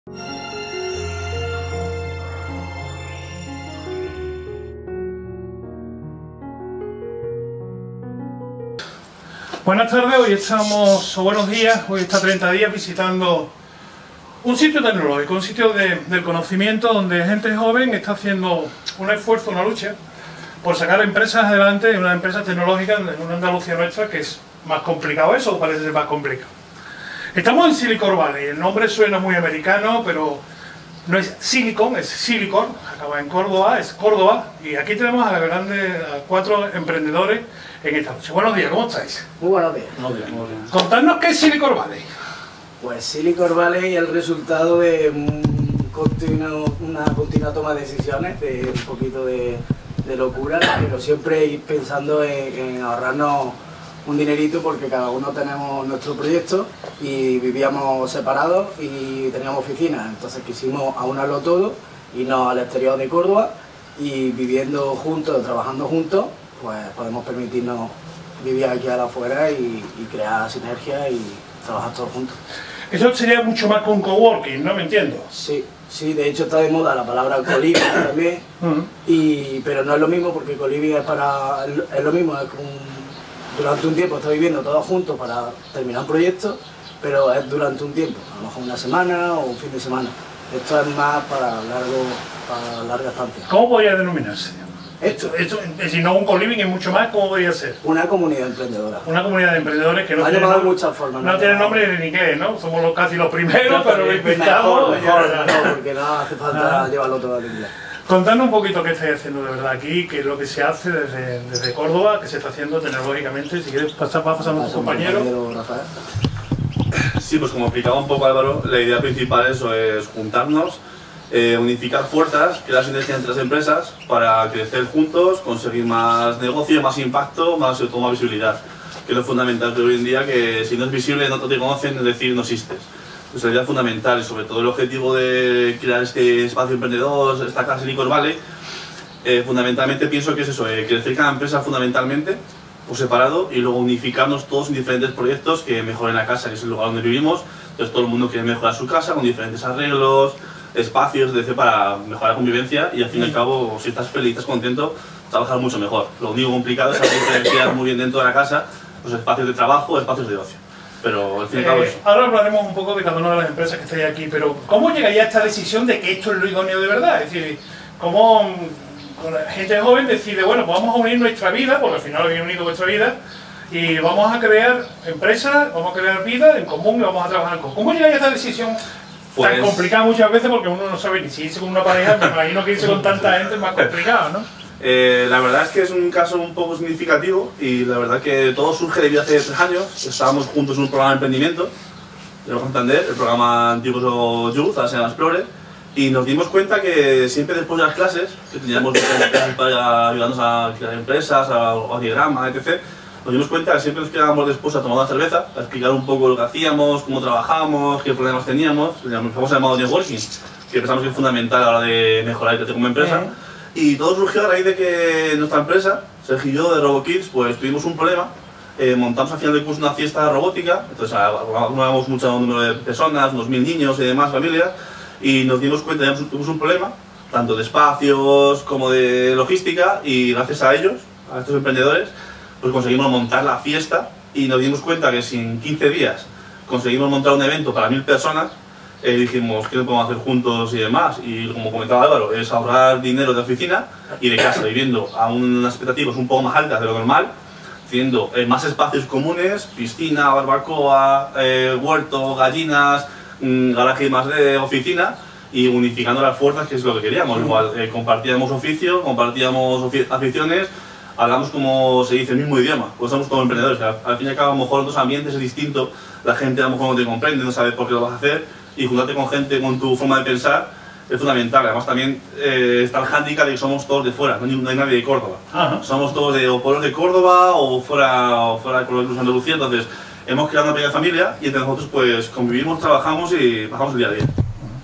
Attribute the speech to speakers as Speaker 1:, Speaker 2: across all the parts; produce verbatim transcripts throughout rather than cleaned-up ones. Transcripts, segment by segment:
Speaker 1: Buenas tardes, hoy estamos, o buenos días, hoy está treinta días visitando un sitio tecnológico, un sitio de, del conocimiento donde gente joven está haciendo un esfuerzo, una lucha por sacar empresas adelante, una empresa tecnológica en una Andalucía nuestra que es más complicado eso, o parece ser más complicado. Estamos en Silicon Valley, el nombre suena muy americano, pero no es Silicon, es Silicon, acaba en Córdoba, es Córdoba, y aquí tenemos a, grandes, a cuatro emprendedores en esta noche. Buenos días, ¿cómo estáis?
Speaker 2: Muy buenos días.
Speaker 1: Buenos días, buenos días. Contadnos qué es Silicon Valley.
Speaker 2: Pues Silicon Valley es el resultado de un continuo, una continua toma de decisiones, de un poquito de, de locura, pero siempre ir pensando en, en ahorrarnos un dinerito porque cada uno tenemos nuestro proyecto y vivíamos separados y teníamos oficinas, entonces quisimos aunarlo todo, irnos al exterior de Córdoba y viviendo juntos, trabajando juntos, pues podemos permitirnos vivir aquí a la afuera y, y crear sinergia y trabajar todos juntos.
Speaker 1: Eso sería mucho más con coworking, ¿no? ¿Me entiendo?
Speaker 2: Sí, sí, de hecho está de moda la palabra co-living también, uh-huh. y, pero no es lo mismo porque co-living es para, es lo mismo, es un, durante un tiempo está viviendo todos juntos para terminar un proyecto, pero es durante un tiempo, a lo mejor una semana o un fin de semana. Esto es más para largo, para larga estancia.
Speaker 1: ¿Cómo podría denominarse?
Speaker 2: Esto,
Speaker 1: esto, si no un co-living es mucho más, ¿cómo podría ser?
Speaker 2: Una comunidad emprendedora.
Speaker 1: Una comunidad de emprendedores que no
Speaker 2: tiene nombre, muchas formas,
Speaker 1: no, no tiene nombre en inglés, ¿no? Somos los, casi los primeros, no, pero lo inventamos.
Speaker 2: Mejor, mejor, ya, no, porque no hace falta ah. llevarlo todo al inglés.
Speaker 1: Contadnos un poquito qué estáis haciendo de verdad aquí, qué es lo que se hace desde, desde Córdoba, qué se está haciendo tecnológicamente. Si quieres pasar, va pasando a tu compañero.
Speaker 2: compañero Rafael.
Speaker 3: Sí, pues como explicaba un poco Álvaro, la idea principal eso es juntarnos, eh, unificar fuerzas, crear sinergia entre las empresas para crecer juntos, conseguir más negocio, más impacto, más, sobre todo más visibilidad, que es lo fundamental de hoy en día, que si no es visible no te conocen, es decir, no existes. Pues la idea fundamental y sobre todo el objetivo de crear este espacio emprendedor, esta casa Silicon Valley, eh, fundamentalmente pienso que es eso, eh, crecer cada empresa fundamentalmente por separado y luego unificarnos todos en diferentes proyectos que mejoren la casa, que es el lugar donde vivimos. Entonces todo el mundo quiere mejorar su casa con diferentes arreglos, espacios, etcétera, para mejorar la convivencia y al fin y al cabo, si estás feliz, estás contento, trabajar mucho mejor. Lo único complicado es saber diferenciar muy bien dentro de la casa los espacios de trabajo, espacios de ocio. Pero al fin y al cabo
Speaker 1: eh,
Speaker 3: eso.
Speaker 1: Ahora hablaremos un poco de cada una de las empresas que estáis aquí, pero ¿cómo llegaría a esta decisión de que esto es lo idóneo de verdad? Es decir, ¿cómo la gente joven decide, bueno, pues vamos a unir nuestra vida, porque al final habéis unido vuestra vida, y vamos a crear empresas, vamos a crear vida en común y vamos a trabajar en común? ¿Cómo llegáis a esta decisión
Speaker 3: pues,
Speaker 1: tan complicada muchas veces? Porque uno no sabe ni si irse con una pareja, me imagino que irse con tanta gente es más complicado, ¿no?
Speaker 3: Eh, la verdad es que es un caso un poco significativo y la verdad que todo surge debido a hace tres años. Estábamos juntos en un programa de emprendimiento de Banco Santander, el programa antiguo Youth, ahora se llama Explorer, y nos dimos cuenta que siempre después de las clases, que teníamos clases para ayudarnos a crear empresas, a, a diagrama, etcétera, nos dimos cuenta que siempre nos quedábamos después a tomar una cerveza, a explicar un poco lo que hacíamos, cómo trabajábamos, qué problemas teníamos, el famoso llamado networking, que pensamos que es fundamental a la hora de mejorar y crecer como empresa. Uh-huh. Y todo surgió a raíz de que nuestra empresa, Sergio y yo de RoboKids, pues tuvimos un problema. Eh, montamos al final del curso una fiesta robótica, entonces hablábamos mucho número de personas, unos mil niños y demás, familias, y nos dimos cuenta que tuvimos un problema, tanto de espacios como de logística, y gracias a ellos, a estos emprendedores, pues conseguimos montar la fiesta y nos dimos cuenta que si en quince días conseguimos montar un evento para mil personas, Eh, dijimos qué podemos hacer juntos y demás, y como comentaba Álvaro, es ahorrar dinero de oficina y de casa, viviendo a unas expectativas un poco más altas de lo normal, teniendo eh, más espacios comunes, piscina, barbacoa, eh, huerto, gallinas, mmm, garaje más de oficina, y unificando las fuerzas, que es lo que queríamos. Igual eh, compartíamos oficio, compartíamos ofi aficiones, hablamos, como se dice, el mismo idioma, pues somos como emprendedores. Al, al fin y al cabo, a lo mejor en otros ambientes es distinto, la gente a lo mejor no te comprende, no sabe por qué lo vas a hacer, y juntarte con gente con tu forma de pensar es fundamental. Además también eh, está el hándicap de que somos todos de fuera, no hay, no hay nadie de Córdoba. Ajá. Somos todos de, o pueblos de Córdoba o fuera, o fuera de pueblos de Andalucía, entonces hemos creado una pequeña familia y entre nosotros pues convivimos, trabajamos y pasamos el día a día.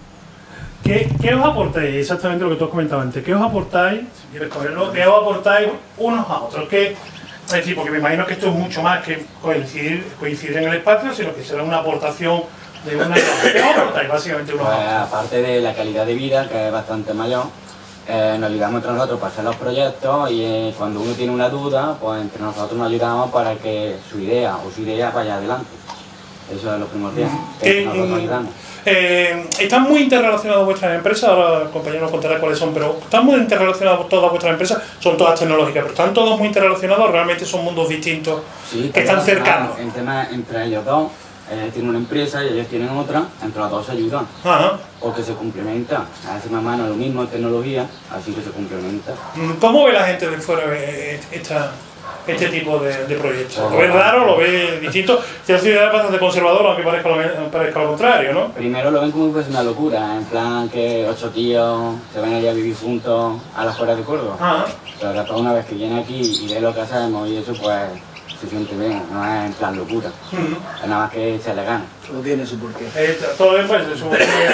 Speaker 1: ¿Qué, ¿Qué os aportáis? Exactamente lo que tú has comentado antes. ¿Qué os aportáis, si quieres cogerlo, qué os aportáis unos a otros? ¿Qué, es decir, porque me imagino que esto es mucho más que coincidir, coincidir en el espacio, sino que será una aportación de una ¿qué aportáis básicamente unos
Speaker 4: Pues,
Speaker 1: a otros?
Speaker 4: aparte de la calidad de vida, que es bastante mayor, eh, nos ayudamos entre nosotros para hacer los proyectos y eh, cuando uno tiene una duda, pues entre nosotros nos ayudamos para que su idea o su idea vaya adelante. Eso es lo primordial, que
Speaker 1: ¿Qué,
Speaker 4: nosotros
Speaker 1: mm,
Speaker 4: ayudamos.
Speaker 1: Eh, están muy interrelacionadas vuestras empresas, ahora el compañero nos contará cuáles son, pero están muy interrelacionadas todas vuestras empresas, son todas tecnológicas, pero están todos muy interrelacionados, realmente son mundos distintos
Speaker 4: Sí,
Speaker 1: que están cercanos.
Speaker 4: En tema entre ellos dos, eh, tienen una empresa y ellos tienen otra, entre los dos se ayudan.
Speaker 1: Ajá.
Speaker 4: O que se complementan. Hace más o menos lo mismo en tecnología, así que se complementa.
Speaker 1: ¿Cómo ve la gente de fuera eh, esta, este tipo de, de proyectos? ¿Lo ve raro? ¿Lo ve distinto? Esta ciudad es bastante conservadora, aunque parezca lo, parezca lo contrario, ¿no?
Speaker 4: Primero lo ven como pues una locura, en plan que ocho tíos se van allá a vivir juntos a las afueras de Córdoba.
Speaker 1: Ajá.
Speaker 4: Pero después una vez que viene aquí y ve lo que hacemos y eso, pues se siente bien, no es en plan locura.
Speaker 1: Uh-huh.
Speaker 4: Es nada más que se le gana.
Speaker 2: Todo tiene su porqué.
Speaker 1: Eh, todo bien, pues, eso.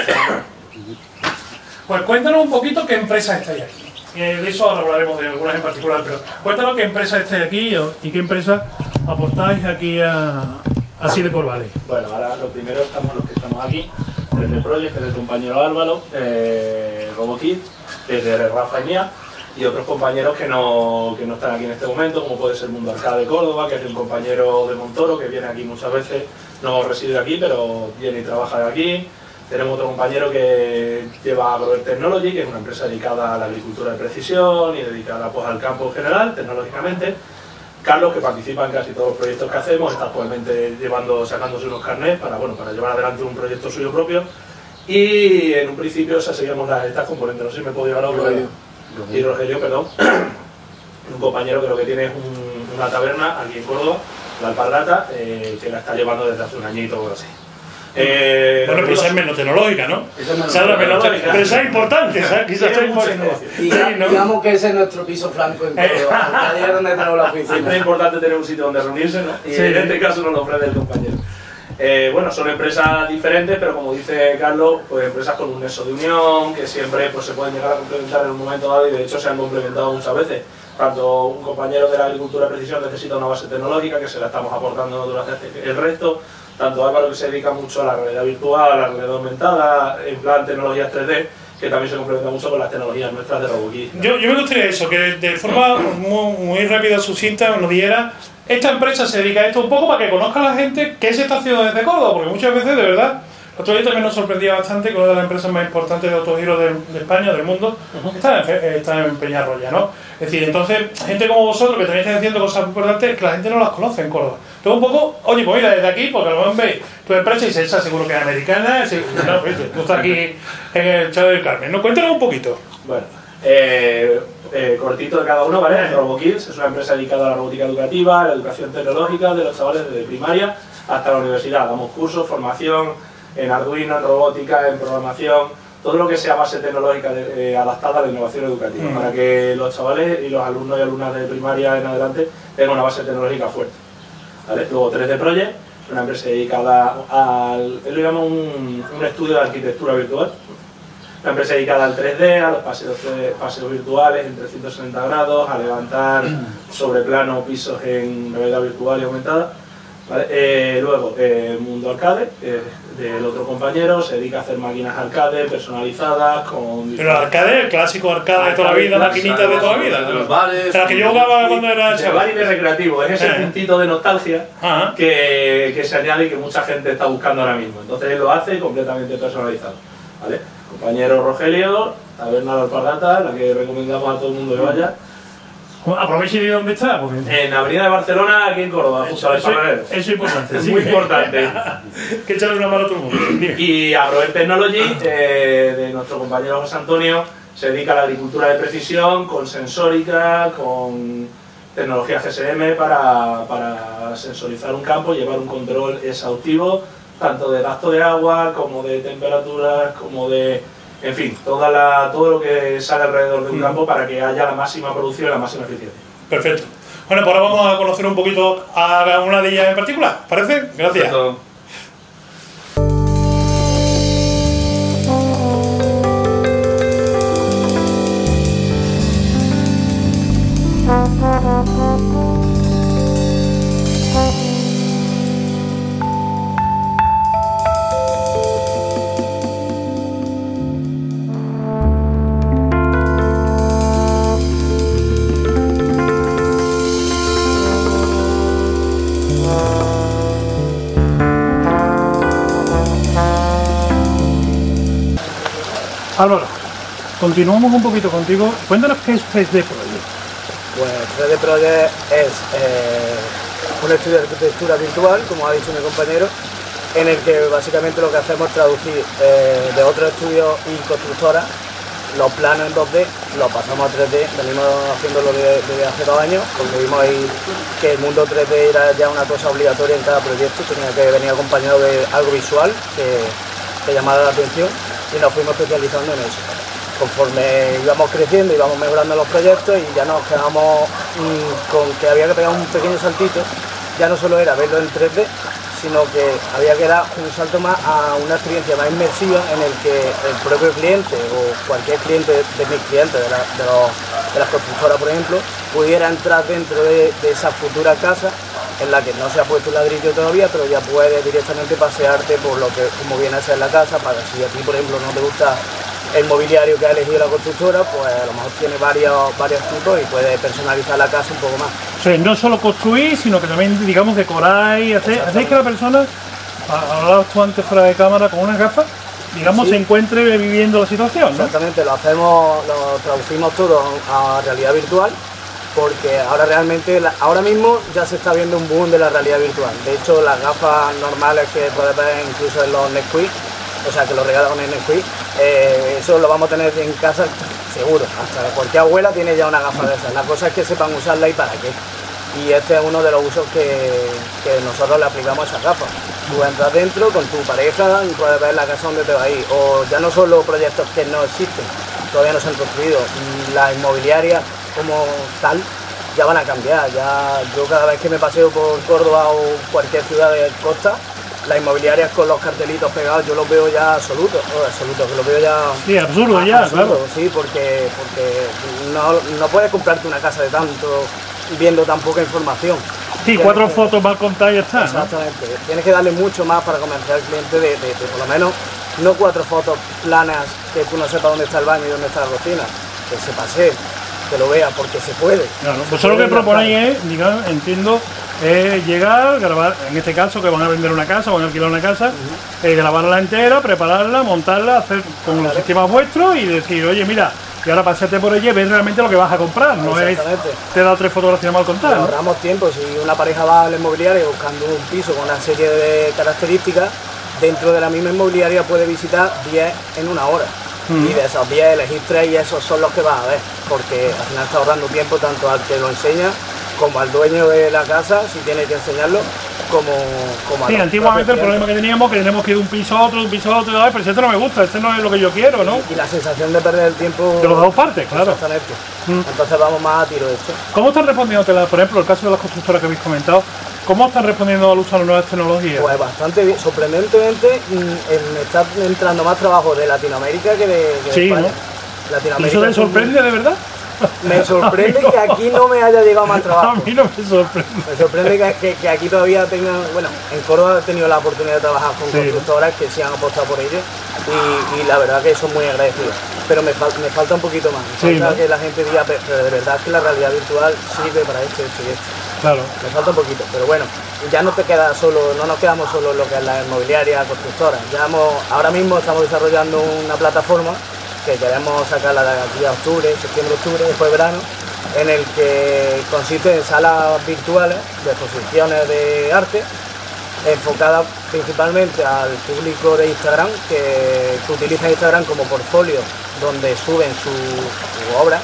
Speaker 1: Pues cuéntanos un poquito qué empresa estáis aquí. Eh, de eso ahora hablaremos de algunas en particular, pero cuéntanos qué empresa estáis aquí y qué empresa aportáis aquí a, a Silicon Valley.
Speaker 5: Bueno, ahora lo primero estamos los que estamos aquí, desde Project, que es el compañero Álvaro, eh, Robokit, desde Rafa y mía, y otros compañeros que no, que no están aquí en este momento, como puede ser Mundo Arcade de Córdoba, que es un compañero de Montoro, que viene aquí muchas veces, no reside aquí, pero viene y trabaja de aquí. Tenemos otro compañero que lleva Agrover Technology, que es una empresa dedicada a la agricultura de precisión y dedicada pues, al campo en general, tecnológicamente. Carlos, que participa en casi todos los proyectos que hacemos, está actualmente llevando, sacándose unos carnets para, bueno, para llevar adelante un proyecto suyo propio. Y en un principio, o sea, seguimos las, estas componentes, no sé si me puedo llevar a Rogelio. Y Rogelio, perdón, un compañero que lo que tiene es un, una taberna aquí en Córdoba, la Alpargata, eh, que la está llevando desde hace un añito o así. Eh,
Speaker 1: Bueno, pero esa es menos tecnológica, ¿no?
Speaker 5: Esa es menos
Speaker 1: O sea, la menos
Speaker 5: tecnológica.
Speaker 1: pero esa es importante, ¿sabes? Quizás
Speaker 5: Tiene
Speaker 1: es
Speaker 5: mucho
Speaker 1: importante.
Speaker 5: negocio.
Speaker 2: Y
Speaker 1: Sí, ¿no?
Speaker 2: digamos que ese es nuestro piso flanco en Córdoba, allí es donde tenemos la
Speaker 5: Siempre es
Speaker 2: oficina.
Speaker 5: importante tener un sitio donde reunirse, ¿no? Y
Speaker 1: Sí.
Speaker 5: en este caso nos lo ofrece el compañero. Eh, bueno, son empresas diferentes, pero como dice Carlos, pues empresas con un nexo de unión, que siempre pues, se pueden llegar a complementar en un momento dado y de hecho se han complementado muchas veces. Tanto un compañero de la agricultura de precisión necesita una base tecnológica que se la estamos aportando durante el resto, tanto Álvaro que se dedica mucho a la realidad virtual, a la realidad aumentada, en plan tecnologías tres D, que también se complementa mucho con las tecnologías nuestras de Robokit.
Speaker 1: Yo, yo me gustaría eso, que de forma muy, muy rápida, sucinta, nos diera, esta empresa se dedica a esto un poco para que conozca la gente qué se está haciendo desde Córdoba, porque muchas veces, de verdad, el otro día también nos sorprendía bastante que una de las empresas más importantes de autogiro de, de España, del mundo, está en, Fe- está en Peñarroya, ¿no? Es decir, entonces, gente como vosotros que tenéis haciendo cosas importantes, que la gente no las conoce en Córdoba. Entonces, un poco, oye, pues mira, desde aquí, porque a lo mejor veis tu empresa y dices, esa seguro que es americana, sí, no, viste, tú estás aquí en el Chavo del Carmen, ¿no? Cuéntanos un poquito.
Speaker 5: Bueno, eh, eh, cortito de cada uno, ¿vale? RoboKids es una empresa dedicada a la robótica educativa, a la educación tecnológica de los chavales desde primaria hasta la universidad. Damos cursos, formación en Arduino, en robótica, en programación, todo lo que sea base tecnológica de, eh, adaptada a la innovación educativa,
Speaker 1: Mm.
Speaker 5: para que los chavales y los alumnos y alumnas de primaria en adelante tengan una base tecnológica fuerte. ¿Vale? Luego tres D Project, una empresa dedicada al, él lo llama un, un estudio de arquitectura virtual. Una empresa dedicada al tres D, a los paseos, paseos virtuales en trescientos sesenta grados, a levantar sobre plano pisos en realidad virtual y aumentada. ¿Vale? Eh, luego, eh, Mundo Arcade, eh, del otro compañero, se dedica a hacer máquinas arcade personalizadas con...
Speaker 1: Pero el arcade, el clásico arcade de toda la vida, maquinitas de toda la vida.
Speaker 3: De los bares.
Speaker 1: De la que yo jugaba cuando era
Speaker 5: de bar y
Speaker 1: chaval.
Speaker 5: de recreativo, es ese
Speaker 1: Eh.
Speaker 5: puntito de nostalgia
Speaker 1: Ajá.
Speaker 5: que, que se añade y que mucha gente está buscando ahora mismo. Entonces él lo hace completamente personalizado. ¿Vale? Compañero Rogelio, Taberna de Alpargata, la que recomendamos a todo el mundo que vaya.
Speaker 1: Aproveche de dónde está, porque...
Speaker 5: En Avenida de Barcelona, aquí en Córdoba, justo al
Speaker 1: Eso,
Speaker 5: Paralelo.
Speaker 1: eso es importante.
Speaker 5: Es
Speaker 1: sí.
Speaker 5: muy importante.
Speaker 1: Que echarle una mano a todo el mundo. Dime.
Speaker 5: Y Agrover Technology, eh, de nuestro compañero José Antonio, se dedica a la agricultura de precisión, con sensórica, con tecnología G S M para, para sensorizar un campo, llevar un control exhaustivo, tanto de gasto de agua, como de temperaturas, como de... En fin, toda la, todo lo que sale alrededor de un campo para que haya la máxima producción y la máxima eficiencia.
Speaker 1: Perfecto. Bueno, pues ahora vamos a conocer un poquito a una de ellas en particular. ¿Parece? Gracias.
Speaker 3: Perfecto.
Speaker 1: Álvaro, continuamos un poquito contigo. Cuéntanos qué es tres D Project.
Speaker 2: Pues tres D Project es eh, un estudio de arquitectura virtual, como ha dicho mi compañero, en el que básicamente lo que hacemos es traducir eh, de otros estudios y constructoras los planos en dos D, los pasamos a tres D, venimos haciéndolo desde, desde hace dos años, porque vimos ahí que el mundo tres D era ya una cosa obligatoria en cada proyecto, tenía que venir acompañado de algo visual que, que llamara la atención y nos fuimos especializando en eso. Conforme íbamos creciendo, íbamos mejorando los proyectos y ya nos quedamos mmm, con que había que pegar un pequeño saltito, ya no solo era verlo en tres D, sino que había que dar un salto más a una experiencia más inmersiva en el que el propio cliente o cualquier cliente de mis clientes, de, la, de, los, de las constructoras por ejemplo, pudiera entrar dentro de, de esa futura casa en la que no se ha puesto el ladrillo todavía, pero ya puedes directamente pasearte por lo que como viene a ser la casa, para si a ti por ejemplo no te gusta el mobiliario que ha elegido la constructora, pues a lo mejor tiene varios, varios tipos y puedes personalizar la casa un poco más.
Speaker 1: O sea, no solo construir, sino que también, digamos, decoráis, hacéis, hacéis que la persona, hablabas tú antes fuera de cámara, con unas gafas, digamos, sí, se encuentre viviendo la situación, ¿no?
Speaker 2: Exactamente, lo hacemos, lo traducimos todo a realidad virtual, porque ahora realmente, ahora mismo ya se está viendo un boom de la realidad virtual. De hecho, las gafas normales que puedes ver incluso en los Nesquik, o sea, que lo regalan con el Nesquik, eh, eso lo vamos a tener en casa seguro, hasta cualquier abuela tiene ya una gafa de esas. La cosa es que sepan usarla y para qué. Y este es uno de los usos que, que nosotros le aplicamos a esas gafas. Tú entras dentro con tu pareja y puedes ver la casa donde te va a ir. O ya no solo proyectos que no existen, todavía no se han construido, la inmobiliaria como tal ya van a cambiar. Ya yo cada vez que me paseo por Córdoba o cualquier ciudad de costa, las inmobiliarias con los cartelitos pegados, yo los veo ya absolutos, oh, absolutos, que los veo ya...
Speaker 1: Sí, absurdo ya,
Speaker 2: absurdo,
Speaker 1: claro.
Speaker 2: Sí, porque, porque no, no puedes comprarte una casa de tanto viendo tan poca información.
Speaker 1: Sí,
Speaker 2: Tienes
Speaker 1: cuatro
Speaker 2: que,
Speaker 1: fotos mal contadas y ya está,
Speaker 2: exactamente.
Speaker 1: ¿no?
Speaker 2: Tienes que darle mucho más para convencer al cliente de, de, de por lo menos no cuatro fotos planas que tú no sepas dónde está el baño y dónde está la cocina, que se pase, que lo vea, porque se puede. Claro,
Speaker 1: vosotros lo que proponéis es, digamos, entiendo, es llegar, grabar, en este caso que van a vender una casa, van a alquilar una casa, uh-huh. eh, grabarla entera, prepararla, montarla, hacer con claro. los sistemas vuestros y decir, oye, mira, y ahora pasate por allí, ves realmente lo que vas a comprar, no es te he dado tres fotografías mal contadas. ¿no?
Speaker 2: Ahorramos tiempo, si una pareja va al inmobiliario buscando un piso con una serie de características, dentro de la misma inmobiliaria puede visitar diez en una hora. Mm. Y de esos diez elegir tres y esos son los que vas a ver, porque al final está ahorrando tiempo tanto al que lo enseña como al dueño de la casa, si tiene que enseñarlo, como, como a
Speaker 1: sí, antiguamente el problema que teníamos que tenemos que ir de un piso a otro, de un piso a otro, ay, pero si esto no me gusta, este no es lo que yo quiero, ¿no?
Speaker 2: Y, y la sensación de perder el tiempo...
Speaker 1: De las dos partes, claro.
Speaker 2: Exactamente. Mm. Entonces vamos más a tiro de esto.
Speaker 1: ¿Cómo están respondiendo, por ejemplo, el caso de las constructoras que habéis comentado, cómo están respondiendo al uso de las nuevas tecnologías?
Speaker 2: Pues bastante bien, sorprendentemente me está entrando más trabajo de Latinoamérica que de, que de
Speaker 1: sí,
Speaker 2: España.
Speaker 1: ¿no? Latinoamérica. ¿Y eso te sorprende de verdad?
Speaker 2: Me sorprende no. que aquí no me haya llegado más trabajo.
Speaker 1: A mí no me sorprende.
Speaker 2: Me sorprende que, que, que aquí todavía tengan... Bueno, en Córdoba he tenido la oportunidad de trabajar con sí. constructoras que se han apostado por ello y, y la verdad que son muy agradecidos. Pero me, fal, me falta un poquito más. Me
Speaker 1: sí,
Speaker 2: falta
Speaker 1: ¿no?
Speaker 2: que la gente diga, pero de verdad que la realidad virtual sirve para esto, esto y esto.
Speaker 1: Claro.
Speaker 2: Me falta un poquito, pero bueno, ya no te queda solo, no nos quedamos solo en lo que es la inmobiliaria, constructora. Ya hemos, ahora mismo estamos desarrollando una plataforma que queremos sacarla de aquí a octubre, septiembre, octubre, después de verano, en el que consiste en salas virtuales de exposiciones de arte, enfocadas principalmente al público de Instagram, que, que utiliza Instagram como portfolio, donde suben su, su obra.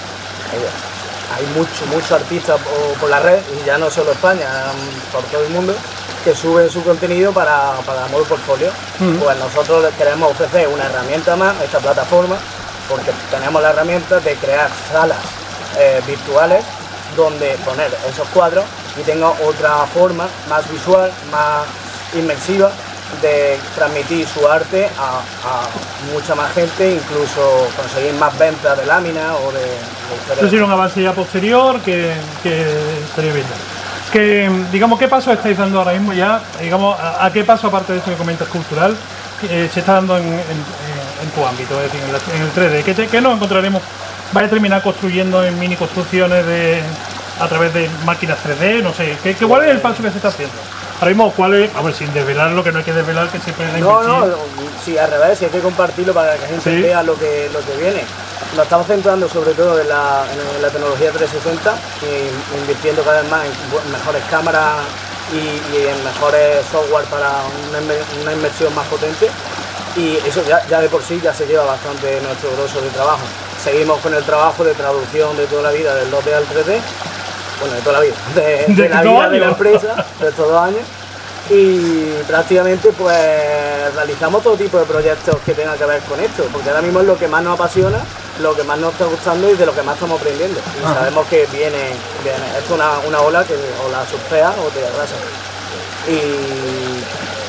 Speaker 2: Hay muchos mucho artistas por, por la red, y ya no solo España, por todo el mundo, que suben su contenido para, para modo portfolio. Uh-huh. Pues nosotros les queremos ofrecer una herramienta más a esta plataforma, porque tenemos la herramienta de crear salas eh, virtuales donde poner esos cuadros y tenga otra forma más visual, más inmersiva de transmitir su arte a, a mucha más gente, incluso conseguir más ventas de láminas o de... de
Speaker 1: Eso sería un avance ya posterior que, que estaría bien. Que, digamos, ¿qué paso estáis dando ahora mismo ya? Digamos, ¿a, a qué paso, aparte de esto que comentas cultural, eh, se está dando en, en, en tu ámbito, es decir, en, la, en el tres D? ¿Qué, te, qué nos encontraremos? ¿Vais a terminar construyendo en mini construcciones de, a través de máquinas tres D? No sé, ¿qué, qué, ¿cuál es el paso que se está haciendo? Ahora mismo, ¿cuál es? A ver, sin desvelar lo que no hay que desvelar, que siempre es la
Speaker 2: No,
Speaker 1: inversión.
Speaker 2: no, sí, al revés, sí hay que compartirlo para que la gente
Speaker 1: Sí.
Speaker 2: vea lo que, lo que viene. Nos estamos centrando sobre todo en la, en la tecnología trescientos sesenta, y invirtiendo cada vez más en bu- mejores cámaras y, y en mejores software para una, inver- una inversión más potente. Y eso ya, ya de por sí ya se lleva bastante nuestro grosso de trabajo. Seguimos con el trabajo de traducción de toda la vida del dos D al tres D, bueno, de toda la vida, de, de
Speaker 1: ¿De
Speaker 2: la
Speaker 1: todo
Speaker 2: vida
Speaker 1: año?
Speaker 2: de la empresa, de estos dos años. Y prácticamente pues realizamos todo tipo de proyectos que tengan que ver con esto, porque ahora mismo es lo que más nos apasiona, lo que más nos está gustando y de lo que más estamos aprendiendo. Y
Speaker 1: Ajá.
Speaker 2: sabemos que viene, viene, esto es una, una ola que o la surfea o te arrasa. Y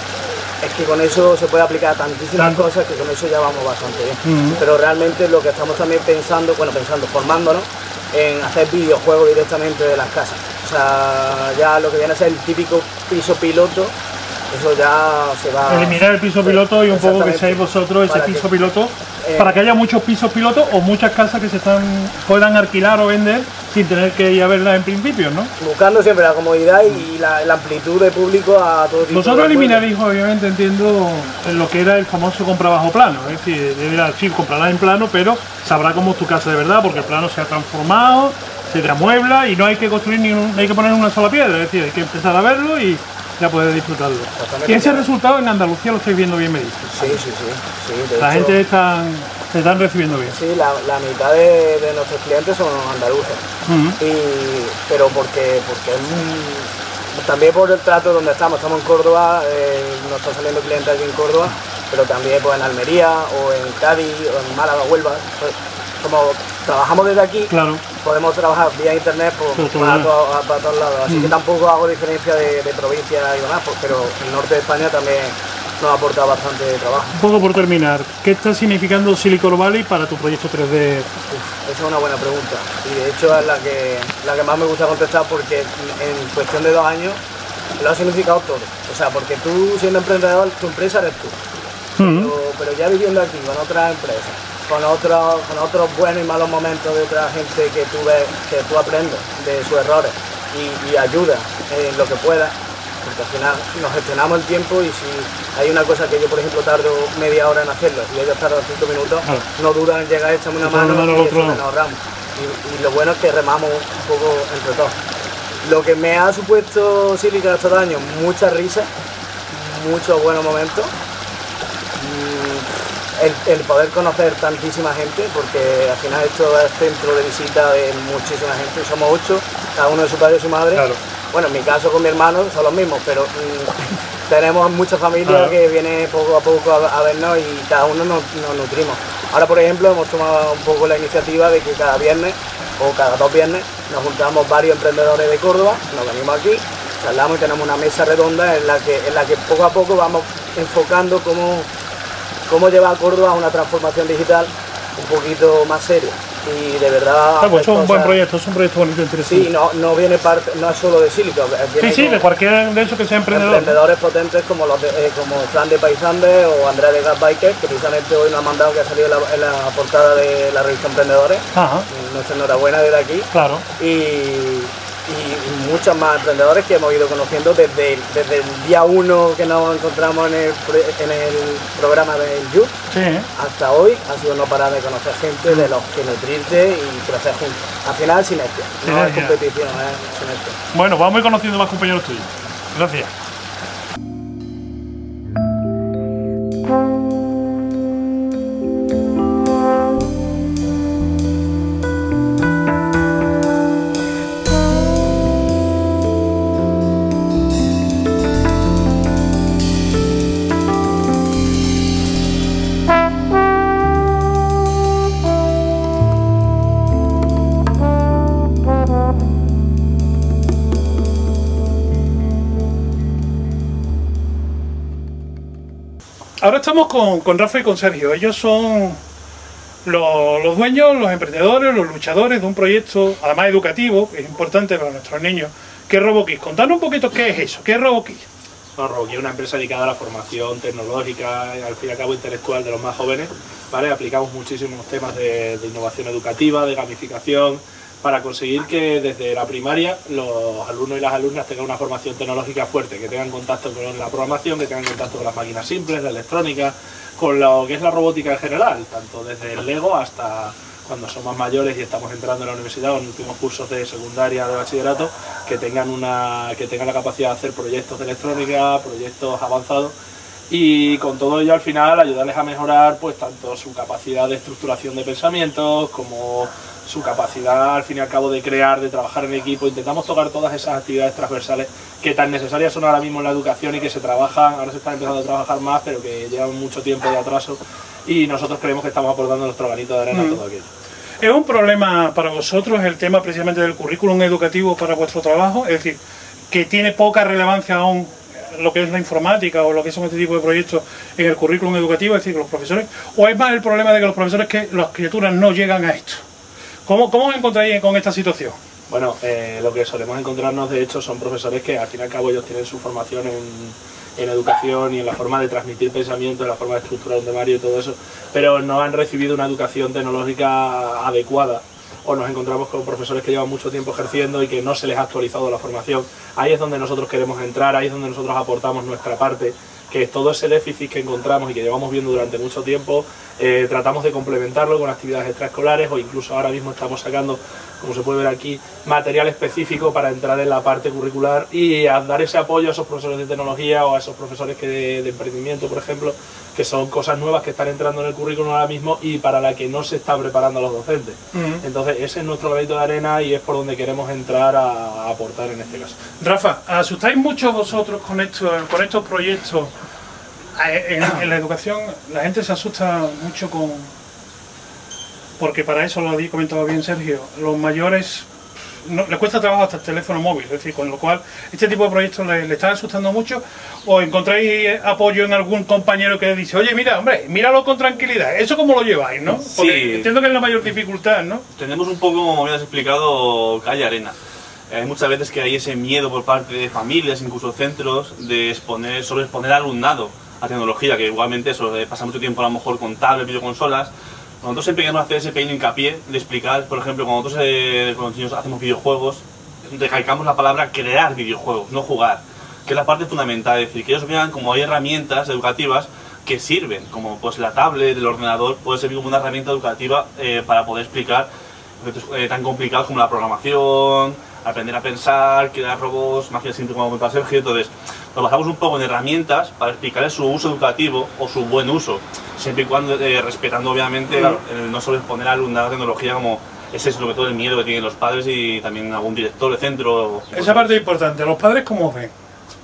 Speaker 2: es que con eso se puede aplicar tantísimas
Speaker 1: Tanto.
Speaker 2: cosas que con eso ya vamos bastante bien.
Speaker 1: Ujú.
Speaker 2: Pero realmente lo que estamos también pensando, bueno, pensando, formándonos en hacer videojuegos directamente de las casas. O sea, ya lo que viene a ser el típico piso piloto, eso ya se va...
Speaker 1: Eliminar el piso
Speaker 2: Sí,
Speaker 1: piloto y un poco que
Speaker 2: exactamente.
Speaker 1: seáis vosotros ese
Speaker 2: Para que-
Speaker 1: piso piloto,
Speaker 2: eh,
Speaker 1: para que haya muchos pisos pilotos o muchas casas que se están puedan alquilar o vender sin tener que ir a verlas en principio, ¿no?
Speaker 2: Buscando siempre la comodidad y la, la amplitud de público a todo tipo
Speaker 1: Vosotros
Speaker 2: de
Speaker 1: eliminaréis, obviamente, entiendo, en lo que era el famoso compra bajo plano, es decir, deberá, sí, comprarás en plano, pero sabrá cómo es tu casa de verdad, porque el plano se ha transformado, se te amuebla y no hay que construir ni un- no hay que poner una sola piedra, es decir, hay que empezar a verlo y ya poder disfrutarlo.
Speaker 2: Exactamente.
Speaker 1: Y ese resultado en Andalucía lo estáis viendo bien, me dices.
Speaker 2: Sí, sí, sí. sí de
Speaker 1: La
Speaker 2: hecho,
Speaker 1: gente está, se están recibiendo bien.
Speaker 2: Sí, la, la mitad de, de nuestros clientes son andaluces.
Speaker 1: Ujú.
Speaker 2: Y, pero porque, porque es un- también por el trato donde estamos, estamos en Córdoba, eh, nos están saliendo clientes aquí en Córdoba, pero también pues, en Almería o en Cádiz o en Málaga, Huelva. Pues, como trabajamos desde aquí,
Speaker 1: Claro.
Speaker 2: podemos trabajar vía internet por,
Speaker 1: Por todo
Speaker 2: para,
Speaker 1: lado.
Speaker 2: to- a- para todos lados. Así
Speaker 1: Mm.
Speaker 2: que tampoco hago diferencia de, de provincia y demás, pues, pero el norte de España también nos ha aportado bastante trabajo.
Speaker 1: Un poco por terminar, ¿qué está significando Silicon Valley para tu proyecto tres D?
Speaker 2: Uf, esa es una buena pregunta y de hecho es la que, la que más me gusta contestar porque en cuestión de dos años lo ha significado todo. O sea, porque tú siendo emprendedor, tu empresa eres tú.
Speaker 1: Ujú.
Speaker 2: Pero, pero ya viviendo aquí con otras empresas, con otros, con otros buenos y malos momentos de otra gente que tú ves, que tú aprendes de sus errores y, y ayudas en lo que puedas, porque al final nos gestionamos el tiempo y si hay una cosa que yo por ejemplo tardo media hora en hacerlo y ellos tardan cinco minutos,
Speaker 1: Claro.
Speaker 2: no dudan en llegar, échame una
Speaker 1: Echar una
Speaker 2: mano
Speaker 1: mano al
Speaker 2: y
Speaker 1: otro
Speaker 2: eso
Speaker 1: lado.
Speaker 2: nos ahorramos. Y, y lo bueno es que remamos un poco entre todos. Lo que me ha supuesto Silica estos años, mucha risa, muchos buenos momentos. Mm, El, el poder conocer tantísima gente, porque al final esto es centro de visita de muchísima gente, somos ocho, cada uno de su padre y su madre.
Speaker 1: Claro.
Speaker 2: Bueno, en mi caso con mi hermano son los mismos, pero mm, tenemos mucha familia
Speaker 1: Claro.
Speaker 2: que viene poco a poco a, a vernos y cada uno nos, nos nutrimos. Ahora, por ejemplo, hemos tomado un poco la iniciativa de que cada viernes o cada dos viernes nos juntamos varios emprendedores de Córdoba, nos venimos aquí, charlamos y tenemos una mesa redonda en la que, en la que poco a poco vamos enfocando cómo, cómo llevar a Córdoba a una transformación digital un poquito más seria. Y de verdad...
Speaker 1: Ah, pues
Speaker 2: hacer
Speaker 1: es un buen
Speaker 2: cosas-
Speaker 1: proyecto, es un proyecto bonito, interesante.
Speaker 2: Sí, no, no viene parte, no es solo de Silicon.
Speaker 1: sí,
Speaker 2: viene
Speaker 1: sí,
Speaker 2: con
Speaker 1: de cualquier de esos que sea emprendedor.
Speaker 2: emprendedores potentes como los de, eh, como Fran de Paisande o Andrea de Gas Biker, que precisamente hoy nos han mandado que ha salido en la, en la portada de la revista Emprendedores.
Speaker 1: Ajá,
Speaker 2: Nuestra enhorabuena desde aquí.
Speaker 1: claro.
Speaker 2: Y, y muchos más emprendedores que hemos ido conociendo desde, el- desde el día uno que nos encontramos en el, pro- en el programa del Youth
Speaker 1: Sí, ¿eh?
Speaker 2: hasta hoy. Ha sido no parar de conocer gente, de los que nutrirte y crecer juntos. Al final, sinergia. No es
Speaker 1: Sinergia.
Speaker 2: competición, es sinergia.
Speaker 1: Bueno, vamos a ir conociendo más compañeros tuyos. Gracias. Ahora estamos con, con Rafa y con Sergio. Ellos son los, los dueños, los emprendedores, los luchadores de un proyecto, además educativo, que es importante para nuestros niños, que es RoboKids. Contanos un poquito qué es eso, qué es RoboKids.
Speaker 5: Bueno, Robokids es una empresa dedicada a la formación tecnológica, al fin y al cabo intelectual de los más jóvenes, ¿vale? Aplicamos muchísimos temas de, de innovación educativa, de gamificación, para conseguir que desde la primaria los alumnos y las alumnas tengan una formación tecnológica fuerte, que tengan contacto con la programación, que tengan contacto con las máquinas simples, la electrónica, con lo que es la robótica en general, tanto desde el Lego hasta cuando son más mayores y estamos entrando en la universidad o en últimos cursos de secundaria, de bachillerato, que tengan, una, que tengan la capacidad de hacer proyectos de electrónica, proyectos avanzados, y con todo ello al final ayudarles a mejorar pues tanto su capacidad de estructuración de pensamientos como su capacidad al fin y al cabo de crear, de trabajar en equipo. Intentamos tocar todas esas actividades transversales que tan necesarias son ahora mismo en la educación y que se trabajan, ahora se están empezando a trabajar más, pero que llevan mucho tiempo de atraso, y nosotros creemos que estamos aportando nuestro granito de arena a todo aquello.
Speaker 1: ¿Es un problema para vosotros el tema precisamente del currículum educativo para vuestro trabajo? Es decir, que tiene poca relevancia aún lo que es la informática o lo que son este tipo de proyectos en el currículum educativo, es decir, los profesores, o es más el problema de que los profesores, que las criaturas no llegan a esto. ¿Cómo, cómo os encontráis con esta situación?
Speaker 5: Bueno, eh, lo que solemos encontrarnos de hecho son profesores que al fin y al cabo ellos tienen su formación en, en educación y en la forma de transmitir pensamiento, en la forma de estructurar un temario y todo eso, pero no han recibido una educación tecnológica adecuada, o nos encontramos con profesores que llevan mucho tiempo ejerciendo y que no se les ha actualizado la formación. Ahí es donde nosotros queremos entrar, ahí es donde nosotros aportamos nuestra parte, que es todo ese déficit que encontramos y que llevamos viendo durante mucho tiempo, eh, tratamos de complementarlo con actividades extraescolares, o incluso ahora mismo estamos sacando, como se puede ver aquí, material específico para entrar en la parte curricular y a dar ese apoyo a esos profesores de tecnología o a esos profesores que de, de emprendimiento, por ejemplo, que son cosas nuevas que están entrando en el currículum ahora mismo y para la que no se está preparando a los docentes. Uh-huh. Entonces ese es nuestro granito de arena y es por donde queremos entrar a, a aportar en este caso.
Speaker 1: Rafa, ¿asustáis mucho vosotros con, esto, con estos proyectos? En, en la educación la gente se asusta mucho con... porque para eso, lo había comentado bien Sergio, los mayores no, les cuesta trabajo hasta el teléfono móvil, es decir, con lo cual este tipo de proyectos le, le están asustando mucho, o encontráis apoyo en algún compañero que dice, oye, mira, hombre, míralo con tranquilidad, ¿eso cómo lo lleváis, no? Porque sí, entiendo que es la mayor dificultad, ¿no?
Speaker 3: Tenemos un poco, como habías explicado, calle arena. Hay muchas veces que hay ese miedo por parte de familias, incluso centros, de exponer, sobre exponer al alumnado a tecnología, que igualmente eso pasa mucho tiempo a lo mejor con tablets, videoconsolas. Nosotros siempre queremos hacer ese pequeño hincapié de explicar, por ejemplo, cuando nosotros eh, con los niños hacemos videojuegos, recalcamos la palabra crear videojuegos, no jugar, que es la parte fundamental, es decir, que ellos vean como hay herramientas educativas que sirven, como pues la tablet, el ordenador, puede servir como una herramienta educativa eh, para poder explicar proyectos eh, tan complicados como la programación, aprender a pensar, crear robots, máquinas simples como comentaba Sergio. Entonces nos basamos un poco en herramientas para explicarles su uso educativo o su buen uso, siempre y cuando eh, respetando obviamente mm. claro, el no solo exponer al alumnado a la tecnología, como ese es sobre todo el miedo que tienen los padres y también algún director de centro.
Speaker 1: Esa parte es importante. ¿Los padres cómo os ven?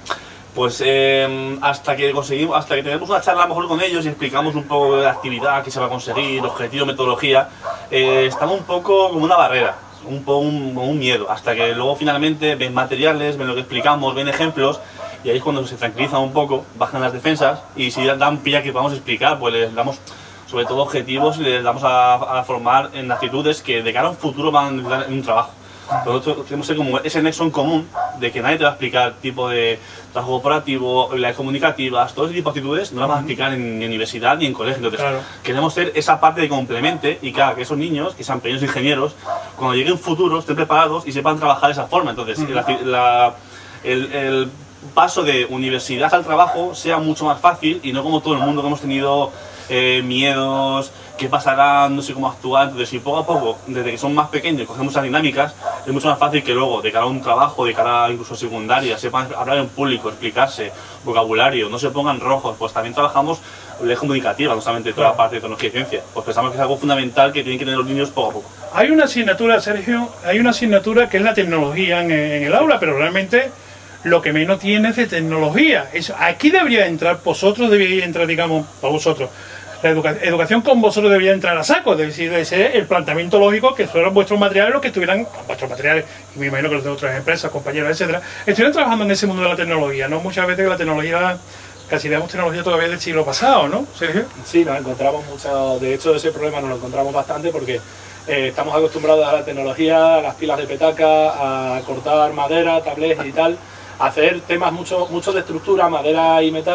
Speaker 3: Pues eh, hasta que conseguimos, hasta que tenemos una charla a lo mejor con ellos y explicamos un poco de la actividad que se va a conseguir, objetivo, metodología, eh, estamos un poco como una barrera, un poco un, un miedo, hasta que luego finalmente ven materiales, ven lo que explicamos, ven ejemplos, y ahí es cuando se tranquilizan un poco, bajan las defensas, y si dan pilla que vamos a explicar, pues les damos sobre todo objetivos y les damos a, a formar en actitudes que de cara a un futuro van a necesitar en un trabajo. Nosotros tenemos que ser como ese nexo en común de que nadie te va a explicar tipo de trabajo corporativo, habilidades comunicativas, todo ese tipo de actitudes no las vas a explicar en, ni en universidad ni en colegio. Entonces claro, queremos ser esa parte de complemente y claro, que esos niños, que sean pequeños ingenieros, cuando lleguen futuros estén preparados y sepan trabajar de esa forma. Entonces uh-huh. la, la, el, el paso de universidad al trabajo sea mucho más fácil y no como todo el mundo que hemos tenido eh, miedos, qué pasará, no sé cómo actuar. Entonces si poco a poco, desde que son más pequeños, cogemos esas dinámicas, es mucho más fácil que luego, de cara a un trabajo, de cara incluso a secundaria, sepan hablar en público, explicarse, vocabulario, no se pongan rojos. Pues también trabajamos la comunicativa, no solamente toda la parte de tecnología y ciencia. Pues pensamos que es algo fundamental que tienen que tener los niños poco a poco.
Speaker 1: Hay una asignatura, Sergio, hay una asignatura que es la tecnología en, en el aula, pero realmente lo que menos tiene es de tecnología. Eso, aquí debería entrar, vosotros deberíais entrar, digamos, para vosotros. La educa educación con vosotros debería entrar a saco, es decir, ese el planteamiento lógico que fueran vuestros materiales los que estuvieran, vuestros materiales, y me imagino que los de otras empresas, compañeros, etcétera, estuvieran trabajando en ese mundo de la tecnología, ¿no? Muchas veces la tecnología, casi digamos tecnología todavía del siglo pasado, ¿no, Sergio?
Speaker 5: Sí, nos encontramos mucho, de hecho ese problema nos lo encontramos bastante porque eh, estamos acostumbrados a la tecnología, a las pilas de petaca, a cortar madera, tablets y tal, a hacer temas mucho, mucho de estructura, madera y metal,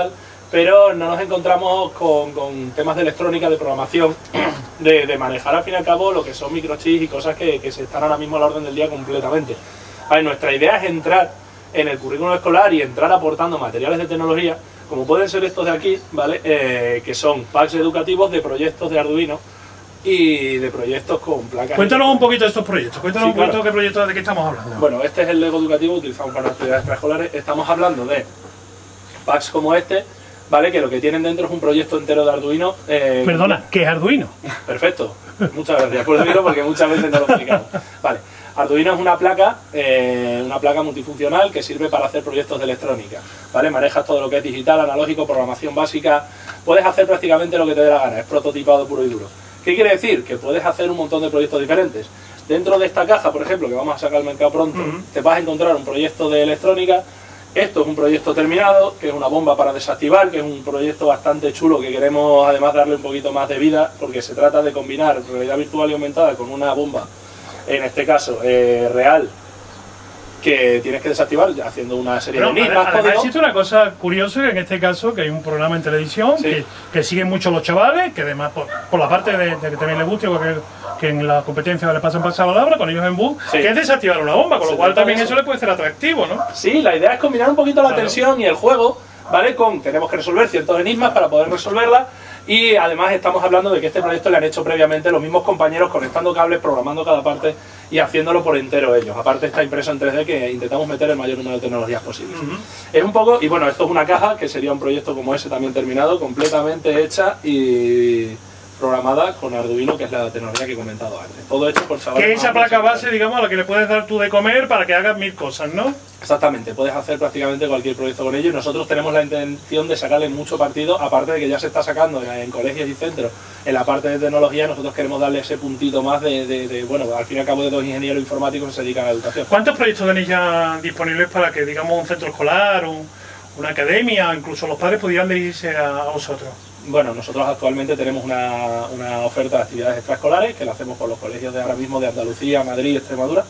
Speaker 5: pero no nos encontramos con, con temas de electrónica, de programación, de, de manejar al fin y al cabo lo que son microchips y cosas que, que se están ahora mismo a la orden del día completamente. A ver, nuestra idea es entrar en el currículum escolar y entrar aportando materiales de tecnología, como pueden ser estos de aquí, ¿vale? Eh, que son packs educativos de proyectos de Arduino y de proyectos con placas.
Speaker 1: Cuéntanos un poquito de estos proyectos, cuéntanos
Speaker 5: Sí,
Speaker 1: un poquito
Speaker 5: claro.
Speaker 1: qué proyectos de qué estamos hablando.
Speaker 5: Bueno, este es el Lego educativo que utilizamos para las actividades extraescolares. Estamos hablando de packs como este, ¿vale? Que lo que tienen dentro es un proyecto entero de Arduino. Eh,
Speaker 1: Perdona, ¿qué es Arduino?
Speaker 5: Perfecto, muchas gracias por decirlo porque muchas veces no lo explicamos. Vale. Arduino es una placa, eh, una placa multifuncional que sirve para hacer proyectos de electrónica, ¿vale? Manejas todo lo que es digital, analógico, programación básica, puedes hacer prácticamente lo que te dé la gana, es prototipado puro y duro. ¿Qué quiere decir? Que puedes hacer un montón de proyectos diferentes. Dentro de esta caja, por ejemplo, que vamos a sacar al mercado pronto, uh-huh. te vas a encontrar un proyecto de electrónica. Esto es un proyecto terminado, que es una bomba para desactivar, que es un proyecto bastante chulo que queremos además darle un poquito más de vida, porque se trata de combinar realidad virtual y aumentada con una bomba, en este caso eh, real, que tienes que desactivar haciendo una serie
Speaker 1: Pero,
Speaker 5: de enigmas.
Speaker 1: Además existe una cosa curiosa, en este caso, que hay un programa en televisión
Speaker 5: Sí.
Speaker 1: que, que siguen mucho los chavales, que además por, por la parte de, de que también les guste, porque que en la competencia le pasan pasar la palabra con ellos en bus,
Speaker 5: Sí.
Speaker 1: que es desactivar una bomba, con
Speaker 5: Se
Speaker 1: lo cual
Speaker 5: trata
Speaker 1: también
Speaker 5: de
Speaker 1: eso
Speaker 5: eso.
Speaker 1: le puede ser atractivo, ¿no?
Speaker 5: Sí, la idea es combinar un poquito la
Speaker 1: Claro.
Speaker 5: tensión y el juego, ¿vale? Con, tenemos que resolver ciertos enigmas para poder resolverla, y además estamos hablando de que este proyecto le han hecho previamente los mismos compañeros conectando cables, programando cada parte y haciéndolo por entero ellos. Aparte está impreso en tres D que intentamos meter el mayor número de tecnologías posibles.
Speaker 1: Uh-huh.
Speaker 5: Es un poco, y bueno, esto es una caja que sería un proyecto como ese también terminado, completamente hecha y programada con Arduino, que es la tecnología que he comentado antes. Todo hecho por chavales.
Speaker 1: Que es esa
Speaker 5: más
Speaker 1: placa
Speaker 5: profesionales.
Speaker 1: base, digamos, a la que le puedes dar tú de comer para que hagas mil cosas, ¿no?
Speaker 5: Exactamente, puedes hacer prácticamente cualquier proyecto con ello y nosotros tenemos la intención de sacarle mucho partido, aparte de que ya se está sacando en, en colegios y centros en la parte de tecnología. Nosotros queremos darle ese puntito más de, de, de, bueno, al fin y al cabo de dos ingenieros informáticos que se dedican a la educación.
Speaker 1: ¿Cuántos proyectos tenéis ya disponibles para que, digamos, un centro escolar, un, una academia, incluso los padres pudieran dirigirse a, a vosotros?
Speaker 5: Bueno, nosotros actualmente tenemos una, una oferta de actividades extraescolares que la hacemos por los colegios de ahora mismo de Andalucía, Madrid y Extremadura,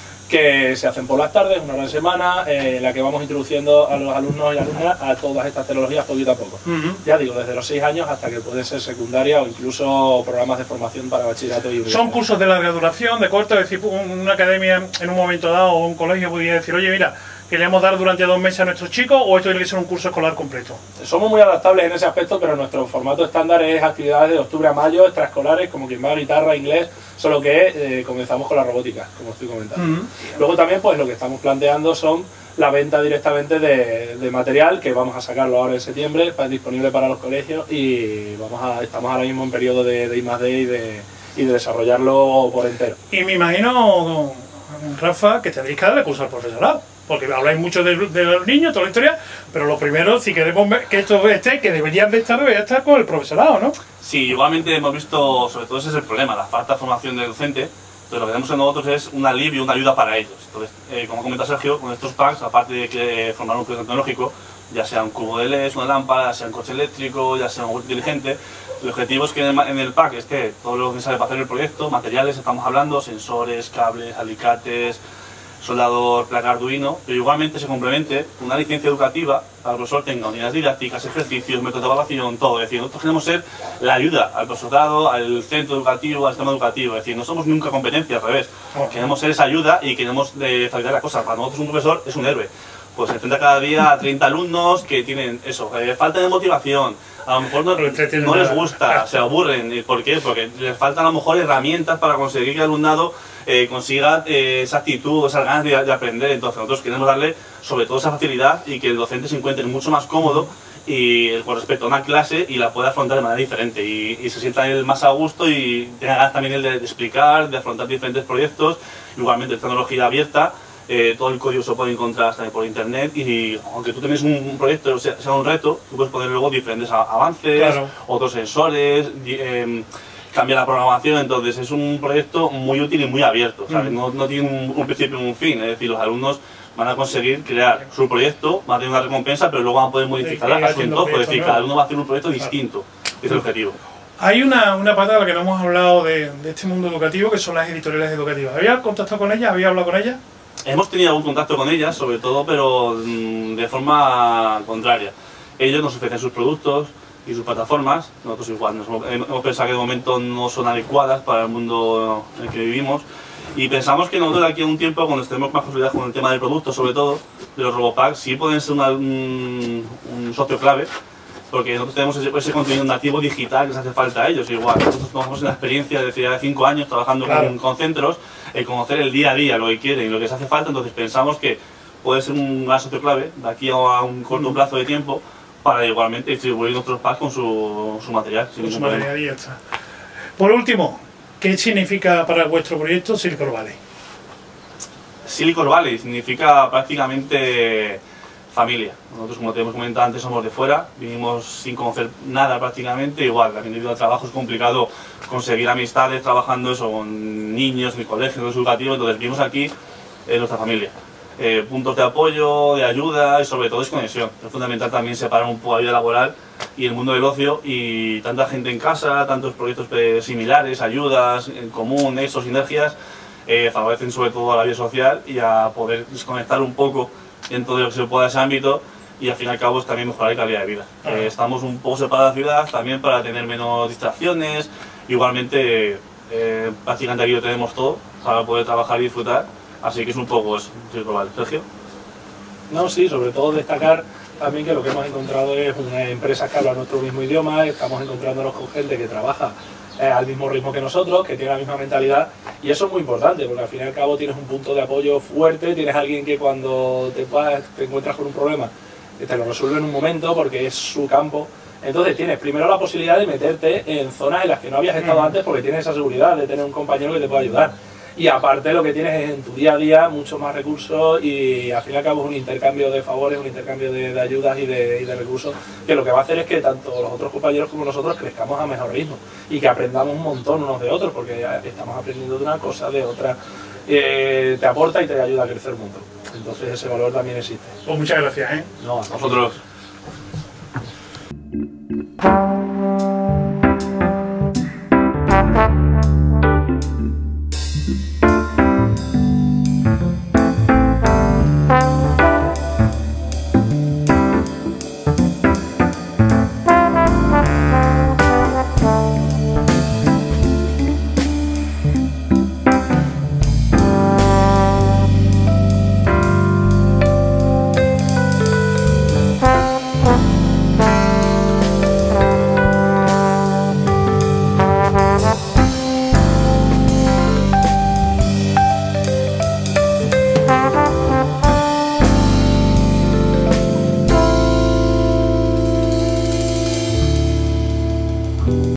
Speaker 5: que se hacen por las tardes, una hora en semana, eh, en la que vamos introduciendo a los alumnos y alumnas a todas estas tecnologías poquito a poco.
Speaker 1: Uh-huh.
Speaker 5: Ya digo, desde los seis años hasta que puede ser secundaria o incluso programas de formación para bachillerato y universidad.
Speaker 1: Son cursos de larga duración, de corto, es decir, un- una academia en un momento dado o un colegio podría decir, oye, mira, queremos dar durante dos meses a nuestros chicos, o esto tiene que ser un curso escolar completo.
Speaker 5: Somos muy adaptables en ese aspecto, pero nuestro formato estándar es actividades de octubre a mayo, extraescolares, como quien va a guitarra, inglés, solo que eh, comenzamos con la robótica, como estoy comentando.
Speaker 1: Uh-huh.
Speaker 5: Luego también, pues lo que estamos planteando son la venta directamente de, de material, que vamos a sacarlo ahora en septiembre, para, disponible para los colegios, y vamos a, estamos ahora mismo en periodo de, de I más D y de, y de desarrollarlo por entero.
Speaker 1: Y me imagino, Rafa, que tendréis que darle curso al profesorado, porque habláis mucho de, de los niños, toda la historia, pero lo primero, si queremos ver que esto esté, que deberían de estar, debería estar con el profesorado, ¿no?
Speaker 3: Sí, igualmente hemos visto, sobre todo ese es el problema, la falta de formación del docente. Entonces lo que tenemos en nosotros es un alivio, una ayuda para ellos. Entonces, eh, como comenta Sergio, con estos packs, aparte de que formar un proyecto tecnológico, ya sea un cubo de L E D, una lámpara, ya sea un coche eléctrico, ya sea un juguete inteligente, el objetivo es que en el, en el pack esté todo lo necesario para hacer el proyecto, materiales, estamos hablando, sensores, cables, alicates, soldador, placa Arduino, pero igualmente se complemente con una licencia educativa para que el profesor tenga unidades didácticas, ejercicios, métodos de evaluación, todo. Es decir, nosotros queremos ser la ayuda al profesorado, al centro educativo, al sistema educativo. Es decir, no somos nunca competencia, al revés. Queremos ser esa ayuda y queremos de facilitar las cosas. Para nosotros un profesor es un héroe. Pues se enfrenta cada día a treinta alumnos que tienen eso, eh, falta de motivación, a lo mejor no,
Speaker 1: No entretienen
Speaker 3: no les
Speaker 1: nada.
Speaker 3: gusta, se aburren. ¿Por qué? Porque les faltan a lo mejor herramientas para conseguir que el alumnado eh, consiga eh, esa actitud, esas ganas de, de aprender. Entonces nosotros queremos darle sobre todo esa facilidad y que el docente se encuentre mucho más cómodo y eh, con respecto a una clase y la pueda afrontar de manera diferente y, y se sienta él más a gusto y tenga ganas también él de, de explicar, de afrontar diferentes proyectos, igualmente tecnología abierta. Eh, todo el código se puede encontrar hasta por internet y aunque tú tenés un, un proyecto, o sea, sea un reto, tú puedes poner luego diferentes a- avances,
Speaker 1: Claro.
Speaker 3: otros sensores, di- eh, cambiar la programación. Entonces es un proyecto muy útil y muy abierto, ¿sabes?
Speaker 1: Mm.
Speaker 3: No, no tiene un, un principio y un fin, es decir, los alumnos van a conseguir crear su proyecto, van a tener una recompensa, pero luego van a poder modificarla
Speaker 1: ir
Speaker 3: a su
Speaker 1: haciendo
Speaker 3: entorno, es
Speaker 1: proyectos
Speaker 3: decir,
Speaker 1: nuevos.
Speaker 3: cada alumno va a hacer un proyecto
Speaker 1: Claro.
Speaker 3: distinto, que es el objetivo.
Speaker 1: Hay una, una pata de la que no hemos hablado de, de este mundo educativo, que son las editoriales educativas. ¿Había contactado con ellas? ¿Había hablado con ellas?
Speaker 3: Hemos tenido algún contacto con ellas, sobre todo, pero mm, de forma contraria. ellos nos ofrecen sus productos y sus plataformas. Nosotros igual nos hemos, hemos pensado que de momento no son adecuadas para el mundo en el que vivimos, y pensamos que nosotros de aquí a un tiempo, cuando estemos más consolidados con el tema del producto, sobre todo de los RoboPack, sí pueden ser una, un, un socio clave, porque nosotros tenemos ese, ese contenido nativo digital que les hace falta a ellos. Igual, nosotros tenemos una experiencia de ya de cinco años trabajando claro. con, con centros, el conocer el día a día, lo que quieren y lo que les hace falta, entonces pensamos que puede ser un gran socio clave de aquí a un corto plazo de tiempo para igualmente distribuir nuestros packs con su, su material.
Speaker 1: Con su material y ya está. Por último, ¿qué significa para vuestro proyecto Silicon Valley?
Speaker 3: Silicon Valley significa prácticamente familia. Nosotros, como te hemos comentado antes, somos de fuera, vinimos sin conocer nada prácticamente, igual, la gente de trabajo es complicado conseguir amistades trabajando eso con niños en el colegio, en el educativo, entonces vivimos aquí en nuestra familia. Eh, puntos de apoyo, de ayuda y sobre todo desconexión. Es fundamental también separar un poco la vida laboral y el mundo del ocio, y tanta gente en casa, tantos proyectos similares, ayudas en común, nexos, sinergias, eh, favorecen sobre todo a la vida social y a poder desconectar un poco en todo lo que se pueda ese ámbito, y al fin y al cabo es también mejorar la calidad de vida. Eh, estamos un poco separados de la ciudad también para tener menos distracciones, igualmente eh, prácticamente aquí lo tenemos todo para poder trabajar y disfrutar, así que es un poco eso. Sergio.
Speaker 5: No, sí, sobre todo destacar también que lo que hemos encontrado es una empresa que habla nuestro mismo idioma, estamos encontrándonos con gente que trabaja eh, al mismo ritmo que nosotros, que tiene la misma mentalidad, y eso es muy importante, porque al fin y al cabo tienes un punto de apoyo fuerte, tienes alguien que cuando te, vas, te encuentras con un problema te lo resuelve en un momento porque es su campo. Entonces tienes primero la posibilidad de meterte en zonas en las que no habías estado antes, porque tienes esa seguridad de tener un compañero que te pueda ayudar. Y aparte lo que tienes es en tu día a día muchos más recursos, y al fin y al cabo es un intercambio de favores, un intercambio de, de ayudas y de, y de recursos, que lo que va a hacer es que tanto los otros compañeros como nosotros crezcamos a mejor ritmo y que aprendamos un montón unos de otros, porque ya estamos aprendiendo de una cosa, de otra, eh, te aporta y te ayuda a crecer un montón. Entonces ese valor también existe.
Speaker 1: Pues muchas gracias, ¿eh?
Speaker 5: No,
Speaker 3: a nosotros.